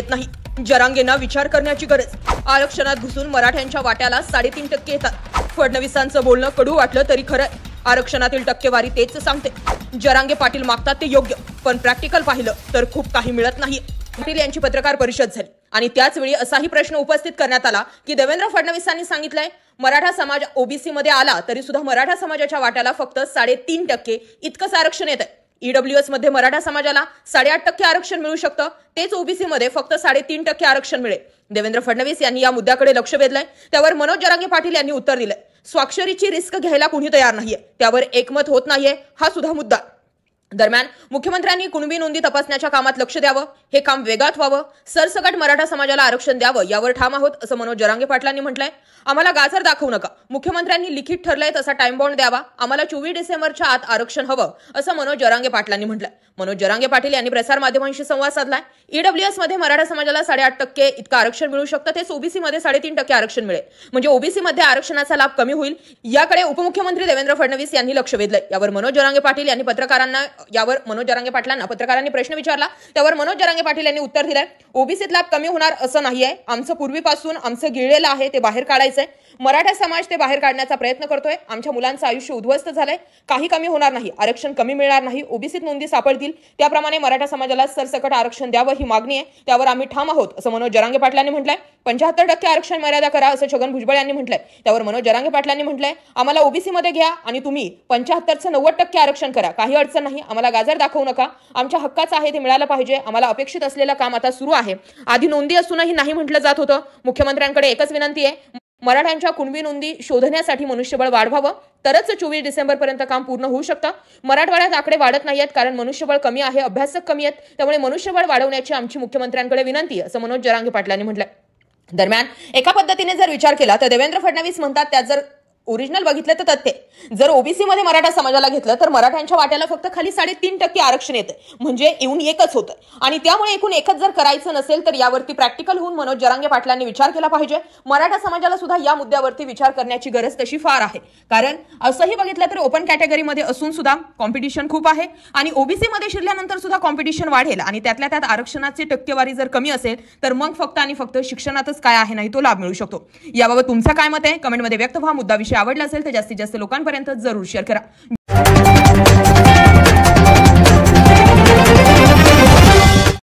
येत नाही। जरांगेंना विचार करण्याची गरज। आरक्षणात घुसून मराठ्यांच्या वाट्याला 3.5% येतात। फडणवीसांचं बोलणं कडू वाटलं तरी खरं, आरक्षणातील टक्केवारी तेच सांगते। जरांगे पाटील मागतात ते योग्य, पण प्रॅक्टिकल पाहिलं तर खूप काही मिळत नाही। पाटील यांची पत्रकार परिषद झाली आणि त्याच वेळी असाही प्रश्न उपस्थित करण्यात आला की देवेंद्र फडणवीसांनी सांगितलंय मराठा समाज ओबीसी मध्ये आला तरी सुद्धा मराठा समाजाच्या वाट्याला फक्त 3.5% इतकंच आरक्षण येतंय। ईडब्ल्यूएस मध्ये मराठा समाजाला 8.5% आरक्षण मिळू शकतं, तेच ओबीसी मध्ये फक्त 3.5% आरक्षण मिळेल। देवेंद्र फडणवीस यांनी या मुद्द्याकडे लक्ष वेधलंय, त्यावर मनोज जरांगे पाटील यांनी उत्तर दिलंय। स्वाक्षरीची रिस्क घ्यायला कोणी तयार नाहीये, त्यावर एकमत होत नाहीये, हा सुद्धा मुद्दा। दरम्यान मुख्यमंत्र्यांनी कुणबी नोंदी तपासण्याच्या कामात लक्ष द्यावं, हे काम वेगात व्हावं, सरसकट मराठा समाजाला आरक्षण द्यावं यावर ठाम आहोत असं मनोज जरांगे पाटलांनी म्हटलंय। आम्हाला गाजर दाखवू नका, मुख्यमंत्र्यांनी लिखित ठरलंय तसा टाइम बाउंड द्यावा, आम्हाला 24 डिसेंबरच्या आत आरक्षण हवं असं मनोज जरांगे पाटलांनी म्हटलंय। मनोज जरांगे पाटील यांनी प्रसार माध्यमांशी संवाद साधलाय। ईडब्ल्यूएस मध्ये मराठा समाजाला 8.5% इतकं आरक्षण मिळू शकतं, तेच ओबीसी मध्ये 3.5% आरक्षण मिळेल, म्हणजे ओबीसी मध्ये आरक्षणाचा लाभ कमी होईल। याकडे उपमुख्यमंत्री देवेंद्र फडणवीस यांनी लक्ष वेधलंय। यावर मनोज जरांगे पाटलांना पत्रकारांनी प्रश्न विचारला, त्यावर मनोज जरांगे पाटील यांनी उत्तर दिलंय, ओबीसीत लाभ कमी होणार असं नाहीये, आमचं पूर्वीपासून आमचं गिळलेलं आहे ते बाहेर काढायचंय, मराठा समाज ते बाहेर काढण्याचा प्रयत्न करतोय, आमच्या मुलांचं आयुष्य उद्ध्वस्त झालंय, काही कमी होणार नाही, आरक्षण कमी मिळणार नाही, ओबीसीत नोंदी सापडतील त्याप्रमाणे मराठा समाजाला सरसकट आरक्षण द्यावं ही मागणी आहे, त्यावर आम्ही ठाम आहोत असं मनोज जरांगे पाटलांनी म्हटलंय। 75% आरक्षण मर्यादा करा असं छगन भुजबळ यांनी म्हटलंय। त्यावर मनोज जरांगे पाटलांनी म्हटलंय, आम्हाला ओबीसी मध्ये घ्या आणि तुम्ही 75चं 90% आरक्षण करा, काही अडचण नाही, आम्हाला गाजर दाखवू नका, आमच्या हक्काचं आहे ते मिळालं पाहिजे, आम्हाला अपेक्षित असलेलं काम आता सुरू आहे। आधी नोंदी असूनही नाही म्हटलं जात होतं। मुख्यमंत्र्यांकडे एकच विनंती आहे, मराठ्यांच्या कुणबी नोंदी शोधण्यासाठी मनुष्यबळ वाढवावं, तरच 24 डिसेंबर पर्यंत काम पूर्ण होऊ शकतं। मराठवाड्यात आकडे वाढत नाहीयेत कारण मनुष्यबळ कमी आहे, अभ्यासक कमी आहेत, त्यामुळे मनुष्यबळ वाढवण्याची आमची मुख्यमंत्र्यांकडे विनंती असं मनोज जरांगे पाटलांनी म्हटलंय। दरम्यान एका पद्धतीने जर विचार केला तर देवेंद्र फडणवीस म्हणतात त्यात जर ओरिजिनल बघितलं तर तथ्य, जर ओबीसी मध्ये मराठा समाजाला घेतलं तर मराठ्यांच्या वाट्याला फक्त खाली 3.5% आरक्षण येतं, म्हणजे येऊन एकच होतं आणि त्यामुळे एकूण एकच जर करायचं नसेल तर यावरती प्रॅक्टिकल होऊन मनोज जरांगे पाटलांनी विचार केला पाहिजे। मराठा समाजाला सुद्धा या मुद्द्यावरती विचार करण्याची गरज तशी फार आहे, कारण असंही बघितलं तर ओपन कॅटेगरीमध्ये असून सुद्धा कॉम्पिटिशन खूप आहे आणि ओबीसी मध्ये शिरल्यानंतर सुद्धा कॉम्पिटिशन वाढेल आणि त्यातल्या त्यात आरक्षणाची टक्केवारी जर कमी असेल तर मग फक्त आणि फक्त शिक्षणातच काय आहे नाही तो लाभ मिळू शकतो। याबाबत तुमचं काय मत आहे कमेंटमध्ये व्यक्त व्हा। मुद्दा आवडला असेल तर जास्तीत जास्त लोकांपर्यंत जरूर शेअर करा।